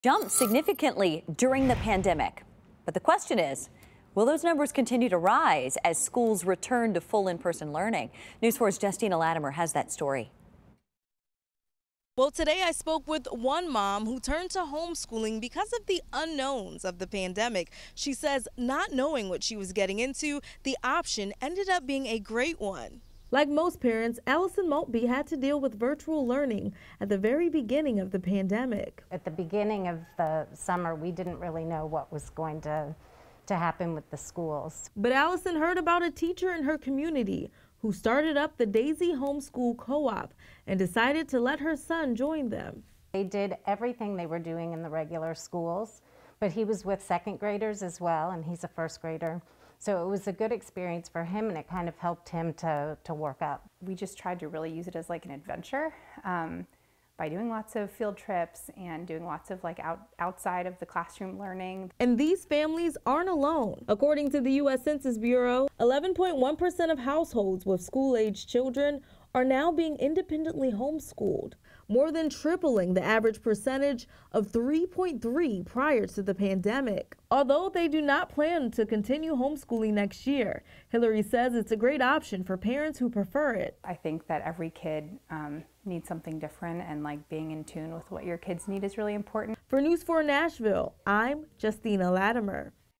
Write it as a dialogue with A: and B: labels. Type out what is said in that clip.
A: Jumped significantly during the pandemic. But the question is, will those numbers continue to rise as schools return to full in-person learning? News 4's Justina Latimer has that story.
B: Well, today I spoke with one mom who turned to homeschooling because of the unknowns of the pandemic. She says not knowing what she was getting into, the option ended up being a great one. Like most parents, Allison Maltby had to deal with virtual learning at the very beginning of the pandemic.
C: At the beginning of the summer, we didn't really know what was going to happen with the schools.
B: But Allison heard about a teacher in her community who started up the Daisy Homeschool Co-op and decided to let her son join them.
C: They did everything they were doing in the regular schools, but he was with second graders as well, and he's a first grader. So it was a good experience for him, and it kind of helped him to work up.
D: We just tried to really use it as like an adventure by doing lots of field trips and doing lots of like outside of the classroom learning.
B: And these families aren't alone. According to the U.S. Census Bureau, 11.1% of households with school-aged children are now being independently homeschooled, more than tripling the average percentage of 3.3 prior to the pandemic. Although they do not plan to continue homeschooling next year, Hillary says it's a great option for parents who prefer it.
D: I think that every kid needs something different, and like being in tune with what your kids need is really important.
B: For News 4 Nashville, I'm Justina Latimer.